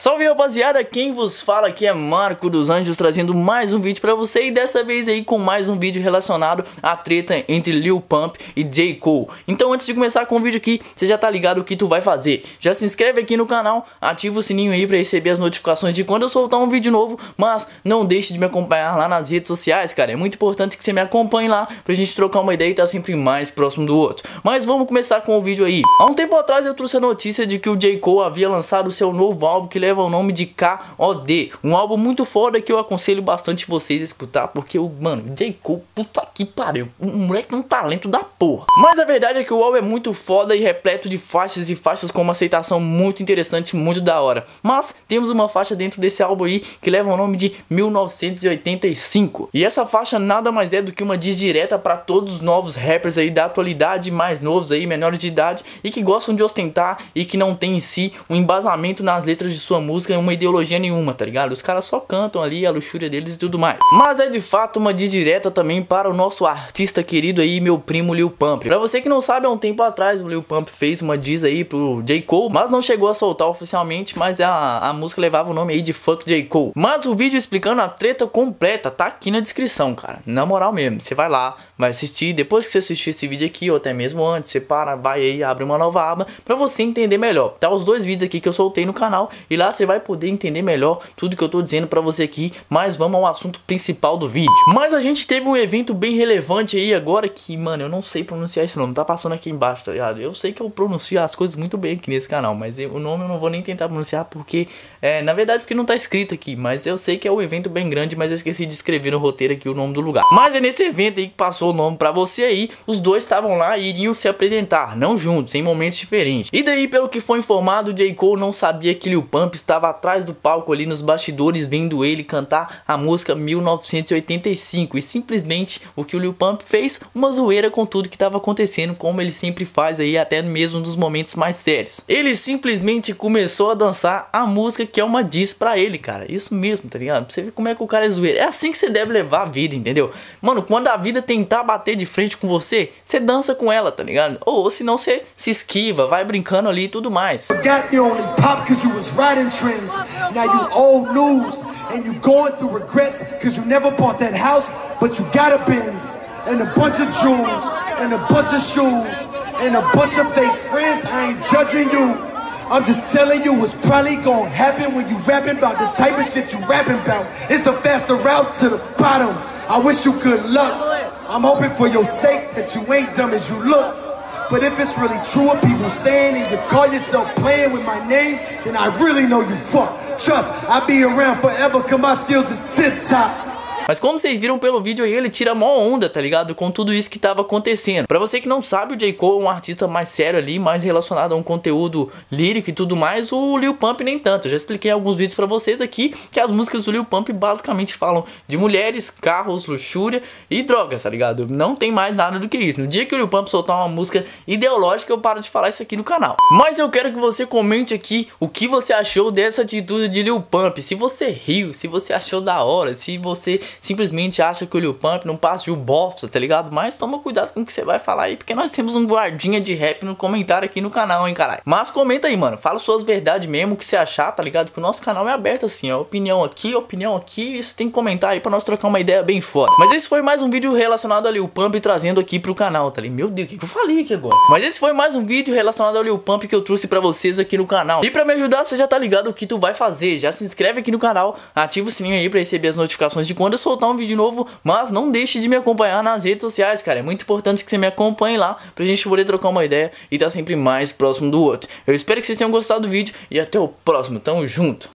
Salve rapaziada, quem vos fala aqui é Marco dos Anjos, trazendo mais um vídeo pra você. E dessa vez aí com mais um vídeo relacionado à treta entre Lil Pump e J. Cole. Então antes de começar com o vídeo aqui, você já tá ligado o que tu vai fazer. Já se inscreve aqui no canal, ativa o sininho aí pra receber as notificações de quando eu soltar um vídeo novo. Mas não deixe de me acompanhar lá nas redes sociais, cara. É muito importante que você me acompanhe lá pra gente trocar uma ideia e tá sempre mais próximo do outro. Mas vamos começar com o vídeo aí. Há um tempo atrás eu trouxe a notícia de que o J. Cole havia lançado o seu novo álbum que leva o nome de KOD, um álbum muito foda que eu aconselho bastante vocês a escutar, porque mano, J. Cole, puta que pariu, o moleque tem um talento da porra. Mas a verdade é que o álbum é muito foda e repleto de faixas e faixas com uma aceitação muito interessante, muito da hora. Mas temos uma faixa dentro desse álbum aí que leva o nome de 1985, e essa faixa nada mais é do que uma diss direta para todos os novos rappers aí da atualidade, mais novos aí, menores de idade, e que gostam de ostentar e que não tem em si um embasamento nas letras de sua música, uma ideologia nenhuma, tá ligado? Os caras só cantam ali a luxúria deles e tudo mais. Mas é de fato uma diss direta também para o nosso artista querido aí, meu primo Lil Pump. Pra você que não sabe, há um tempo atrás o Lil Pump fez uma diss aí pro J. Cole, mas não chegou a soltar oficialmente, mas a música levava o nome aí de Fuck J. Cole. Mas o vídeo explicando a treta completa tá aqui na descrição, cara. Na moral mesmo, você vai lá, vai assistir, depois que você assistir esse vídeo aqui, ou até mesmo antes, você para, vai aí, abre uma nova aba pra você entender melhor. Tá os dois vídeos aqui que eu soltei no canal, e lá você vai poder entender melhor tudo que eu tô dizendo pra você aqui. Mas vamos ao assunto principal do vídeo. Mas a gente teve um evento bem relevante aí agora que, mano, eu não sei pronunciar esse nome, tá passando aqui embaixo, tá ligado? Eu sei que eu pronuncio as coisas muito bem aqui nesse canal, mas o nome eu não vou nem tentar pronunciar porque, na verdade, porque não tá escrito aqui. Mas eu sei que é um evento bem grande, mas eu esqueci de escrever no roteiro aqui o nome do lugar. Mas é nesse evento aí que passou o nome pra você aí. Os dois estavam lá e iriam se apresentar, não juntos, em momentos diferentes. E daí, pelo que foi informado, J. Cole não sabia que Lil Pump estava atrás do palco ali nos bastidores, vendo ele cantar a música 1985. E simplesmente o que o Lil Pump fez, uma zoeira com tudo que estava acontecendo, como ele sempre faz aí, até mesmo nos momentos mais sérios. Ele simplesmente começou a dançar a música que é uma diss pra ele, cara. Isso mesmo, tá ligado? Pra você ver como é que o cara é zoeira. É assim que você deve levar a vida, entendeu? Mano, quando a vida tentar bater de frente com você, você dança com ela, tá ligado? Ou senão você se esquiva, vai brincando ali e tudo mais. Now you old news and you going through regrets cause you never bought that house, but you got a Benz and a bunch of jewels and a bunch of shoes and a bunch of fake friends. I ain't judging you, I'm just telling you what's probably gonna happen when you rapping about the type of shit you rapping about. It's a faster route to the bottom. I wish you good luck. I'm hoping for your sake that you ain't dumb as you look. But if it's really true what people saying and you call yourself playing with my name, then I really know you fuck. Trust, I'll be around forever cause my skills is tip top. Mas como vocês viram pelo vídeo aí, ele tira mó onda, tá ligado? Com tudo isso que tava acontecendo. Pra você que não sabe, o J. Cole é um artista mais sério ali, mais relacionado a um conteúdo lírico e tudo mais. O Lil Pump nem tanto. Eu já expliquei em alguns vídeos pra vocês aqui que as músicas do Lil Pump basicamente falam de mulheres, carros, luxúria e drogas, tá ligado? Não tem mais nada do que isso. No dia que o Lil Pump soltar uma música ideológica, eu paro de falar isso aqui no canal. Mas eu quero que você comente aqui o que você achou dessa atitude de Lil Pump. Se você riu, se você achou da hora, se você simplesmente acha que o Lil Pump não passa de um bosta, tá ligado? Mas toma cuidado com o que você vai falar aí, porque nós temos um guardinha de rap no comentário aqui no canal, hein, caralho. Mas comenta aí, mano, fala suas verdades mesmo, o que você achar, tá ligado? Que o nosso canal é aberto assim, ó, opinião aqui, isso tem que comentar aí pra nós trocar uma ideia bem foda. Mas esse foi mais um vídeo relacionado a Lil Pump trazendo aqui pro canal, tá ligado? Meu Deus, o que eu falei aqui agora? Mas esse foi mais um vídeo relacionado ao Lil Pump que eu trouxe pra vocês aqui no canal. E pra me ajudar, você já tá ligado o que tu vai fazer, já se inscreve aqui no canal, ativa o sininho aí pra receber as notificações de quando eu soltar um vídeo novo, mas não deixe de me acompanhar nas redes sociais, cara. É muito importante que você me acompanhe lá pra gente poder trocar uma ideia e tá sempre mais próximo do outro. Eu espero que vocês tenham gostado do vídeo e até o próximo. Tamo junto!